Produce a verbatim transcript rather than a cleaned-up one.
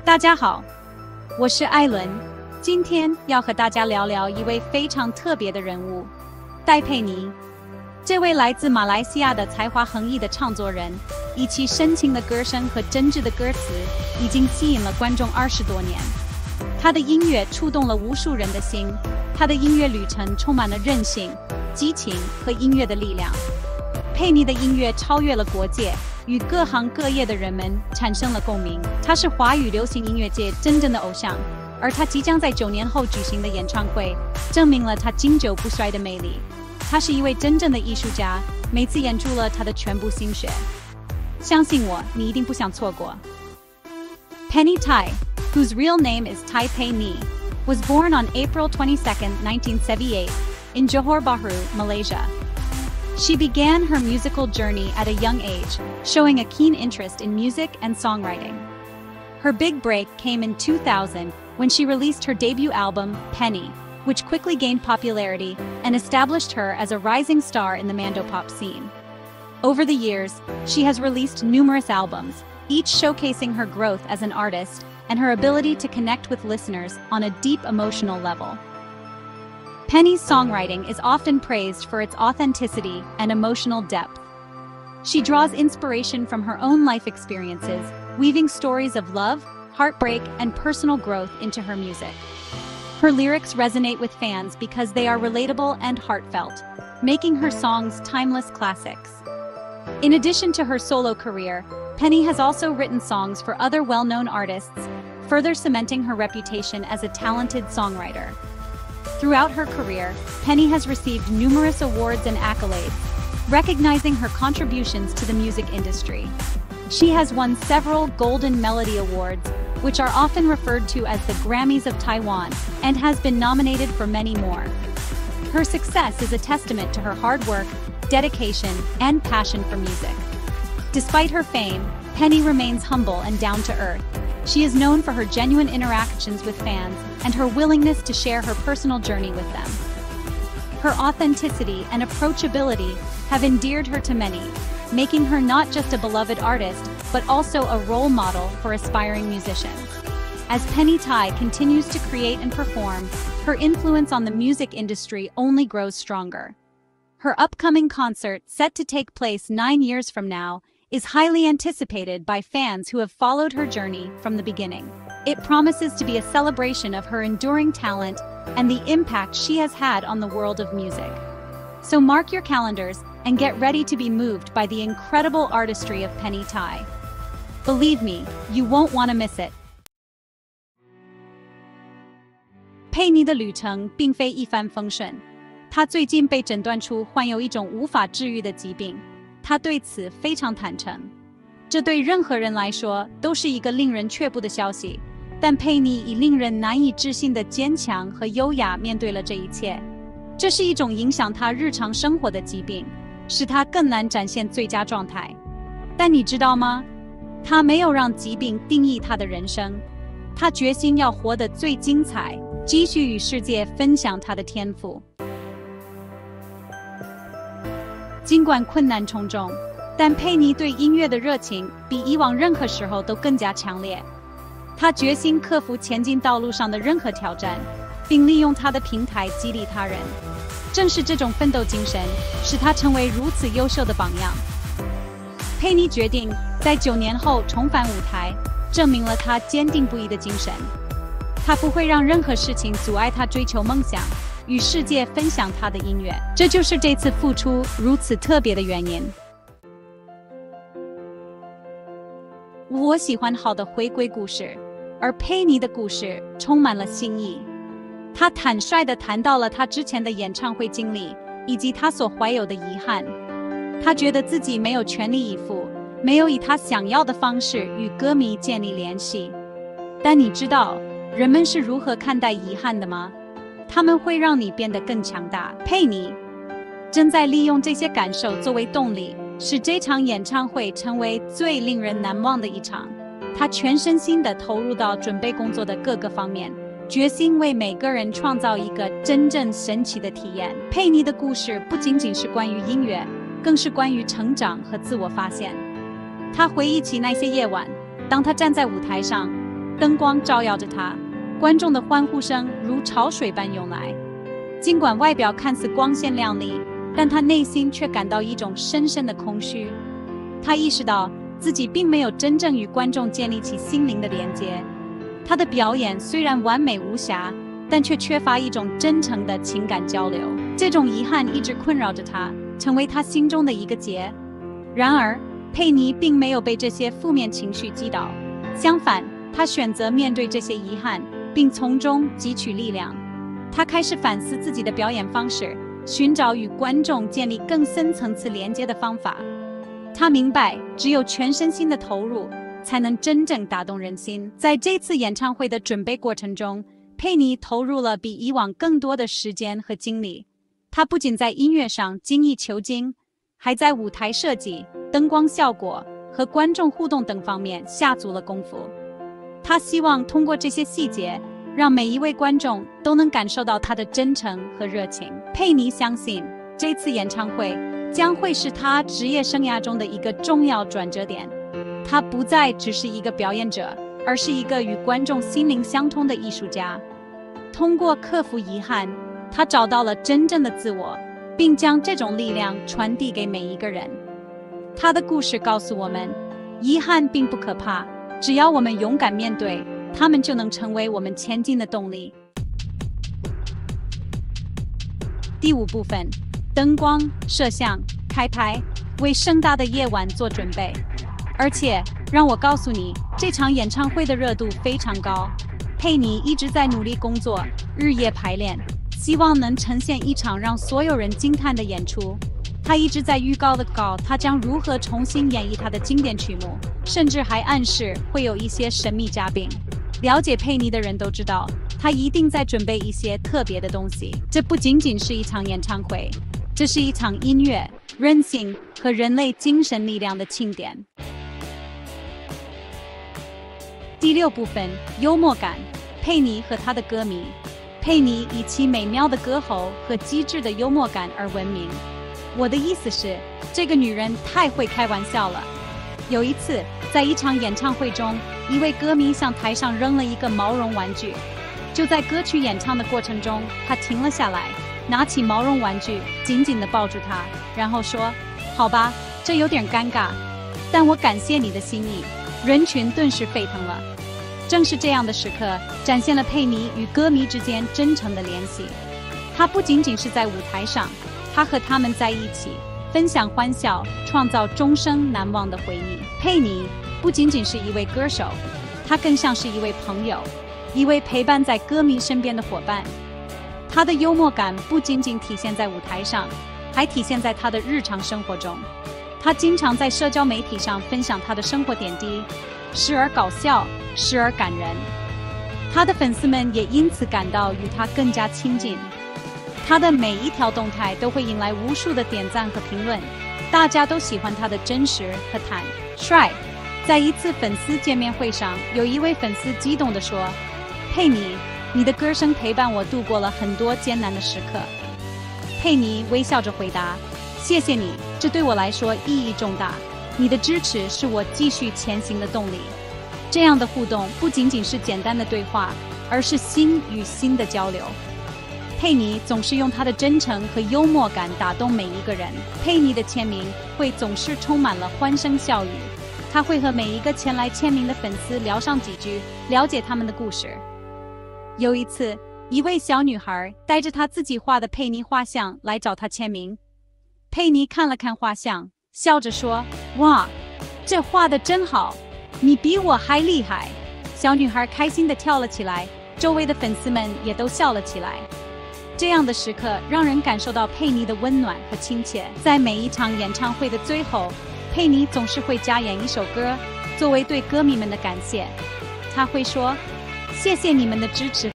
大家好，我是艾伦，今天要和大家聊聊一位非常特别的人物——戴佩妮。这位来自马来西亚的才华横溢的唱作人，以其深情的歌声和真挚的歌词，已经吸引了观众二十多年。他的音乐触动了无数人的心，他的音乐旅程充满了韧性、激情和音乐的力量。佩妮的音乐超越了国界，与各行各业的人们产生了共鸣。他是华语流行音乐界真正的偶像，而他即将在九年后举行的演唱会，证明了他经久不衰的魅力。他是一位真正的艺术家，每次演出了他的全部心血。相信我，你一定不想错过。Penny Tai, whose real name is Tai Pei Ni, was born on April twenty-second, nineteen seventy-eight, in Johor Bahru, Malaysia. She began her musical journey at a young age, showing a keen interest in music and songwriting. Her big break came in two thousand when she released her debut album, Penny, which quickly gained popularity and established her as a rising star in the Mandopop scene. Over the years, she has released numerous albums, each showcasing her growth as an artist and her ability to connect with listeners on a deep emotional level. Penny's songwriting is often praised for its authenticity and emotional depth. She draws inspiration from her own life experiences, weaving stories of love, heartbreak, and personal growth into her music. Her lyrics resonate with fans because they are relatable and heartfelt, making her songs timeless classics. In addition to her solo career, Penny has also written songs for other well-known artists, further cementing her reputation as a talented songwriter. Throughout her career, Penny has received numerous awards and accolades, recognizing her contributions to the music industry. She has won several Golden Melody Awards, which are often referred to as the Grammys of Taiwan, and has been nominated for many more. Her success is a testament to her hard work, dedication, and passion for music. Despite her fame, Penny remains humble and down to earth. She is known for her genuine interactions with fans and her willingness to share her personal journey with them. Her authenticity and approachability have endeared her to many, making her not just a beloved artist, but also a role model for aspiring musicians. As Penny Tai continues to create and perform, her influence on the music industry only grows stronger. Her upcoming concert, set to take place nine years from now, is highly anticipated by fans who have followed her journey from the beginning. It promises to be a celebration of her enduring talent and the impact she has had on the world of music. So mark your calendars and get ready to be moved by the incredible artistry of Penny Tai. Believe me, you won't want to miss it. 佩妮的旅程并非一帆风顺，她最近被诊断出患有一种无法治愈的疾病，她对此非常坦诚。这对任何人来说都是一个令人却步的消息，但佩妮以令人难以置信的坚强和优雅面对了这一切。这是一种影响她日常生活的疾病，使她更难展现最佳状态。但你知道吗？她没有让疾病定义她的人生，她决心要活得最精彩，继续与世界分享她的天赋。尽管困难重重，但佩妮对音乐的热情比以往任何时候都更加强烈。她决心克服前进道路上的任何挑战，并利用她的平台激励他人。正是这种奋斗精神，使她成为如此优秀的榜样。佩妮决定在九年后重返舞台，证明了她坚定不移的精神。她不会让任何事情阻碍她追求梦想，与世界分享她的音乐。这就是这次复出如此特别的原因。我喜欢好的回归故事，而佩妮的故事充满了新意。她坦率地谈到了她之前的演唱会经历，以及她所怀有的遗憾。她觉得自己没有全力以赴，没有以她想要的方式与歌迷建立联系。但你知道人们是如何看待遗憾的吗？他们会让你变得更强大。佩妮正在利用这些感受作为动力，使这场演唱会成为最令人难忘的一场。她全身心地投入到准备工作的各个方面，决心为每个人创造一个真正神奇的体验。佩妮的故事不仅仅是关于音乐，更是关于成长和自我发现。她回忆起那些夜晚，当她站在舞台上， 灯光照耀着她，观众的欢呼声如潮水般涌来。尽管外表看似光鲜亮丽，但她内心却感到一种深深的空虚。她意识到自己并没有真正与观众建立起心灵的连接。她的表演虽然完美无瑕，但却缺乏一种真诚的情感交流。这种遗憾一直困扰着她，成为她心中的一个结。然而，佩妮并没有被这些负面情绪击倒，相反，她选择面对这些遗憾，并从中汲取力量。她开始反思自己的表演方式，寻找与观众建立更深层次连接的方法。她明白，只有全身心的投入，才能真正打动人心。在这次演唱会的准备过程中，佩妮投入了比以往更多的时间和精力。她不仅在音乐上精益求精，还在舞台设计、灯光效果和观众互动等方面下足了功夫。她希望通过这些细节，让每一位观众都能感受到她的真诚和热情。佩妮相信，这次演唱会将会是她职业生涯中的一个重要转折点。她不再只是一个表演者，而是一个与观众心灵相通的艺术家。通过克服遗憾，她找到了真正的自我，并将这种力量传递给每一个人。她的故事告诉我们，遗憾并不可怕，只要我们勇敢面对，它们就能成为我们前进的动力。第五部分，灯光、摄像、开拍，为盛大的夜晚做准备。而且，让我告诉你，这场演唱会的热度非常高。佩妮一直在努力工作，日夜排练，希望能呈现一场让所有人惊叹的演出。她一直在预告的告她将如何重新演绎她的经典曲目，甚至还暗示会有一些神秘嘉宾。了解佩妮的人都知道，她一定在准备一些特别的东西。这不仅仅是一场演唱会，这是一场音乐、人性和人类精神力量的庆典。第六部分，幽默感。佩妮和她的歌迷。佩妮以其美妙的歌喉和机智的幽默感而闻名。我的意思是，这个女人太会开玩笑了。有一次，在一场演唱会中，一位歌迷向台上扔了一个毛绒玩具。就在歌曲演唱的过程中，他停了下来，拿起毛绒玩具，紧紧地抱住它，然后说：“好吧，这有点尴尬，但我感谢你的心意。”人群顿时沸腾了。正是这样的时刻，展现了佩妮与歌迷之间真诚的联系。她不仅仅是在舞台上，她和他们在一起，分享欢笑，创造终生难忘的回忆。佩妮不仅仅是一位歌手，她更像是一位朋友，一位陪伴在歌迷身边的伙伴。她的幽默感不仅仅体现在舞台上，还体现在她的日常生活中。她经常在社交媒体上分享她的生活点滴，时而搞笑，时而感人。她的粉丝们也因此感到与她更加亲近。她的每一条动态都会引来无数的点赞和评论，大家都喜欢她的真实和坦率。在一次粉丝见面会上，有一位粉丝激动地说：“佩妮，你的歌声陪伴我度过了很多艰难的时刻。”佩妮微笑着回答：“谢谢你，这对我来说意义重大。你的支持是我继续前行的动力。”这样的互动不仅仅是简单的对话，而是心与心的交流。佩妮总是用她的真诚和幽默感打动每一个人。佩妮的签名会总是充满了欢声笑语，她会和每一个前来签名的粉丝聊上几句，了解他们的故事。有一次，一位小女孩带着她自己画的佩妮画像来找她签名。佩妮看了看画像，笑着说：“哇，这画的真好，你比我还厉害。”小女孩开心地跳了起来，周围的粉丝们也都笑了起来。这样的时刻让人感受到佩妮的温暖和亲切。在每一场演唱会的最后，佩妮总是会加演一首歌，作为对歌迷们的感谢。她会说：“谢谢你们的支持。”